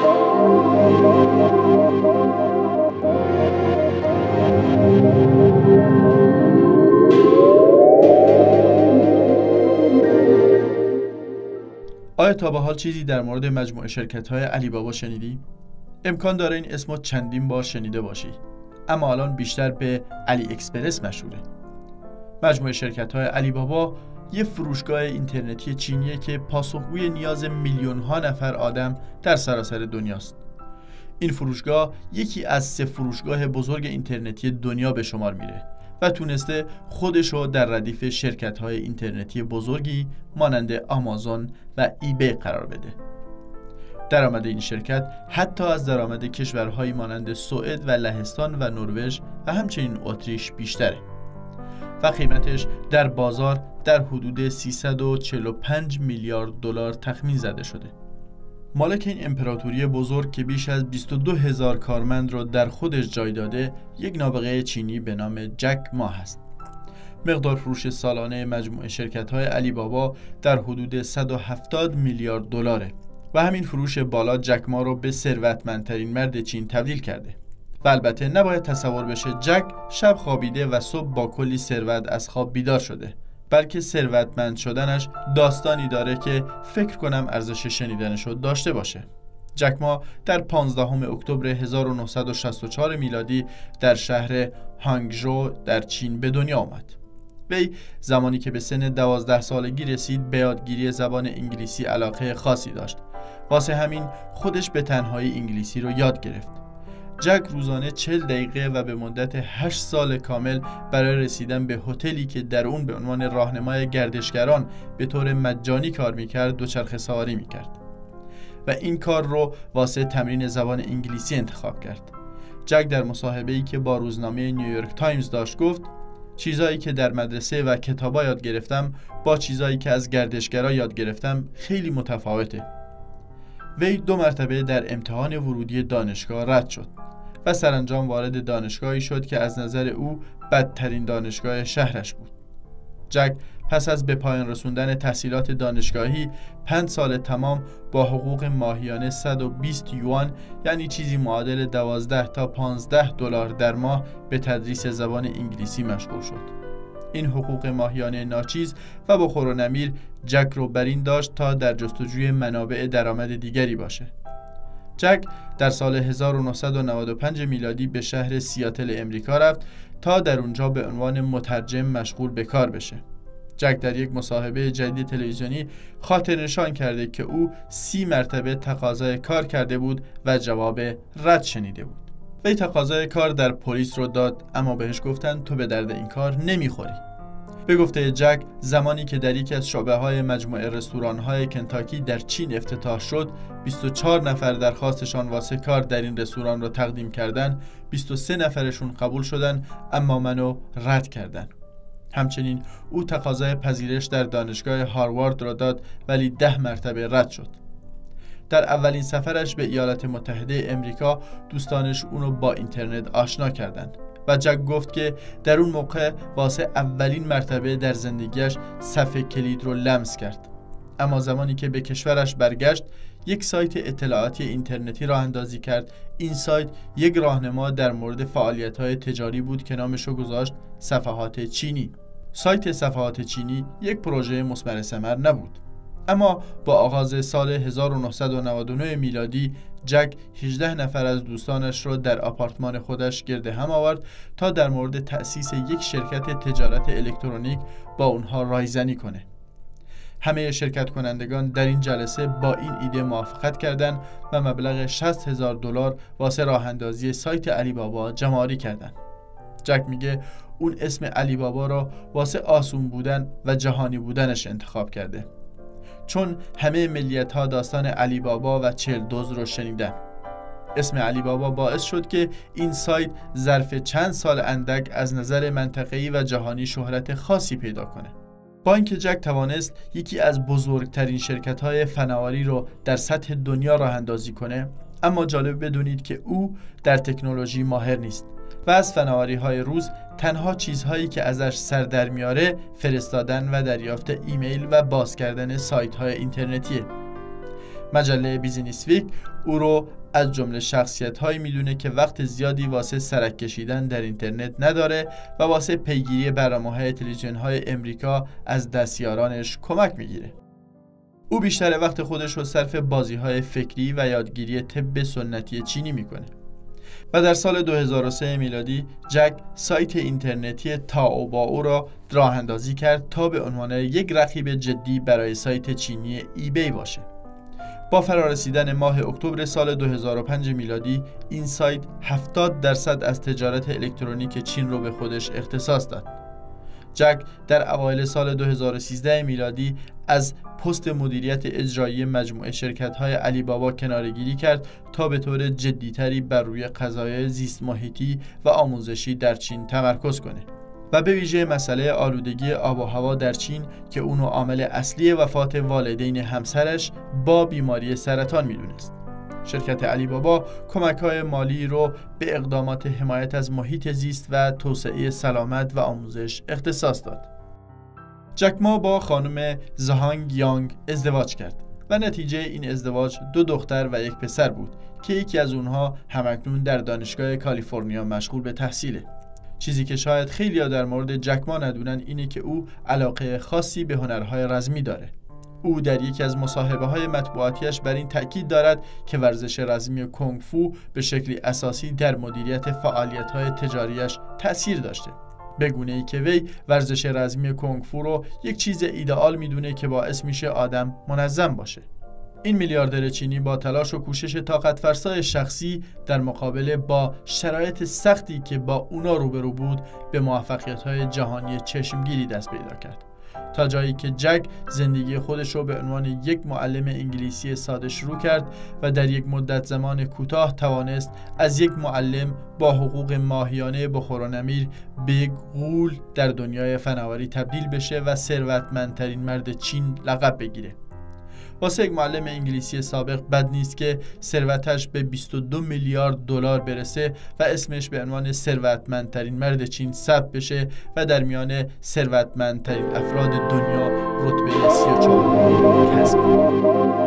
آیا تا به حال چیزی در مورد مجموعه شرکت‌های علی بابا شنیدی؟ امکان داره این اسمو چندین بار شنیده باشی، اما الان بیشتر به علی اکسپرس مشهوره. مجموعه شرکت‌های علی بابا یه فروشگاه اینترنتی چینیه که پاسخگوی نیاز میلیون‌ها نفر آدم در سراسر دنیاست. این فروشگاه یکی از 3 فروشگاه بزرگ اینترنتی دنیا به شمار میره و تونسته خودشو در ردیف شرکت‌های اینترنتی بزرگی مانند آمازون و ایبی قرار بده. درآمد این شرکت حتی از درآمد کشورهایی مانند سوئد و لهستان و نروژ و همچنین اتریش بیشتره و قیمتش در بازار در حدود 345 میلیارد دلار تخمین زده شده. مالک این امپراتوری بزرگ که بیش از 22,000 کارمند را در خودش جای داده، یک نابغه چینی به نام جک ما هست. مقدار فروش سالانه مجموعه شرکت‌های علی بابا در حدود 170 میلیارد دلاره و همین فروش بالا جک ما رو به ثروتمندترین مرد چین تبدیل کرده. و البته نباید تصور بشه جک شب خوابیده و صبح با کلی ثروت از خواب بیدار شده، بلکه ثروتمند شدنش داستانی داره که فکر کنم ارزش شنیدنشو داشته باشه. جک ما در 15 اکتبر 1964 میلادی در شهر هانگژو در چین به دنیا آمد. وی زمانی که به سن 12 سالگی رسید به یادگیری زبان انگلیسی علاقه خاصی داشت. واسه همین خودش به تنهایی انگلیسی رو یاد گرفت. جک روزانه 40 دقیقه و به مدت 8 سال کامل برای رسیدن به هتلی که در اون به عنوان راهنمای گردشگران به طور مجانی کار میکرد دوچرخه سواری میکرد و این کار رو واسه تمرین زبان انگلیسی انتخاب کرد. جک در مصاحبه‌ای که با روزنامه نیویورک تایمز داشت گفت چیزایی که در مدرسه و کتابا یاد گرفتم با چیزایی که از گردشگرا یاد گرفتم خیلی متفاوته. وی 2 مرتبه در امتحان ورودی دانشگاه رد شد و سرانجام وارد دانشگاهی شد که از نظر او بدترین دانشگاه شهرش بود. جک پس از به پایان رسوندن تحصیلات دانشگاهی 5 سال تمام با حقوق ماهیانه 120 یوان یعنی چیزی معادل 12 تا 15 دلار در ماه به تدریس زبان انگلیسی مشغول شد. این حقوق ماهیانه ناچیز و بخور و نمیر جک رو بر این داشت تا در جستجوی منابع درآمد دیگری باشه. جک در سال 1995 میلادی به شهر سیاتل امریکا رفت تا در اونجا به عنوان مترجم مشغول به کار بشه. جک در یک مصاحبه جدید تلویزیونی خاطر نشان کرده که او 30 مرتبه تقاضای کار کرده بود و جواب رد شنیده بود. وی تقاضای کار در پلیس رو داد اما بهش گفتن تو به درد این کار نمیخوری. به گفته جک زمانی که در یکی از شعبه‌های مجموعه رستوران‌های کنتاکی در چین افتتاح شد 24 نفر درخواستشان واسه کار در این رستوران رو تقدیم کردن، 23 نفرشون قبول شدن اما منو رد کردن. همچنین او تقاضای پذیرش در دانشگاه هاروارد را داد ولی 10 مرتبه رد شد. در اولین سفرش به ایالات متحده امریکا دوستانش اونو با اینترنت آشنا کردند و جک گفت که در اون موقع واسه اولین مرتبه در زندگیش صفحه کلید رو لمس کرد. اما زمانی که به کشورش برگشت یک سایت اطلاعاتی اینترنتی راه اندازی کرد. این سایت یک راهنما در مورد فعالیت‌های تجاری بود که نامش رو گذاشت صفحات چینی. سایت صفحات چینی یک پروژه مثمر ثمر نبود. اما با آغاز سال 1999 میلادی جک 18 نفر از دوستانش را در آپارتمان خودش گرد هم آورد تا در مورد تأسیس یک شرکت تجارت الکترونیک با اونها رایزنی کنه. همه شرکت کنندگان در این جلسه با این ایده موافقت کردند و مبلغ 60,000 دلار واسه راه اندازی سایت علی بابا جمع‌آوری کردند. جک میگه اون اسم علی بابا را واسه آسون بودن و جهانی بودنش انتخاب کرده، چون همه ملیت‌ها داستان علی بابا و 40 دزد رو شنیدن. اسم علی بابا باعث شد که این سایت ظرف چند سال اندک از نظر منطقه‌ای و جهانی شهرت خاصی پیدا کنه. با اینکه جک توانست یکی از بزرگترین شرکت‌های فناوری رو در سطح دنیا راه اندازی کنه، اما جالب بدونید که او در تکنولوژی ماهر نیست و از فناوری‌های روز تنها چیزهایی که ازش سر در میاره فرستادن و دریافت ایمیل و باز کردن سایت‌های اینترنتیه. مجله بیزینس ویک او رو از جمله شخصیت‌هایی میدونه که وقت زیادی واسه سرک کشیدن در اینترنت نداره و واسه پیگیری برنامه‌های تلویزیون‌های امریکا از دستیارانش کمک میگیره. او بیشتر وقت خودش رو صرف بازی‌های فکری و یادگیری طب سنتی چینی میکنه. و در سال 2003 میلادی جک سایت اینترنتی تائوبائو را راه اندازی کرد تا به عنوان یک رقیب جدی برای سایت چینی ایبی باشه. با فرارسیدن ماه اکتبر سال 2005 میلادی این سایت 70% از تجارت الکترونیک چین رو به خودش اختصاص داد. جک در اوایل سال 2013 میلادی از پست مدیریت اجرایی مجموعه شرکت‌های علی بابا کناره‌گیری کرد تا به طور جدی‌تری بر روی قضایای زیست محیطی و آموزشی در چین تمرکز کنه و به ویژه مسئله آلودگی آب و هوا در چین که اونو عامل اصلی وفات والدین همسرش با بیماری سرطان میدونست. شرکت علی بابا کمک‌های مالی رو به اقدامات حمایت از محیط زیست و توسعه سلامت و آموزش اختصاص داد. جک ما با خانم زهانگ یانگ ازدواج کرد و نتیجه این ازدواج 2 دختر و 1 پسر بود که یکی از اونها همکنون در دانشگاه کالیفرنیا مشغول به تحصیله. چیزی که شاید خیلی‌ها در مورد جک ما ندونن اینه که او علاقه خاصی به هنرهای رزمی داره. او در یکی از مصاحبه‌های مطبوعاتیش بر این تأکید دارد که ورزش رزمی کنگ فو به شکلی اساسی در مدیریت فعالیت‌های تجاریش تأثیر داشته. به گونه‌ای که وی ورزش رزمی کنگ فو رو یک چیز ایدئال میدونه که باعث میشه آدم منظم باشه. این میلیاردر چینی با تلاش و کوشش طاقت فرسای شخصی در مقابله با شرایط سختی که با اونا روبرو بود به موفقیت‌های جهانی چشمگیری دست پیدا کرد. تا جایی که جک زندگی خودش رو به عنوان یک معلم انگلیسی ساده شروع کرد و در یک مدت زمان کوتاه توانست از یک معلم با حقوق ماهیانه بخور و نمیر به یک غول در دنیای فناوری تبدیل بشه و ثروتمندترین مرد چین لقب بگیره. واسه یک معلم انگلیسی سابق بد نیست که ثروتش به 22 میلیارد دلار برسه و اسمش به عنوان ثروتمندترین مرد چین ثبت بشه و در میان ثروتمندترین افراد دنیا رتبه 34 کسب کنه.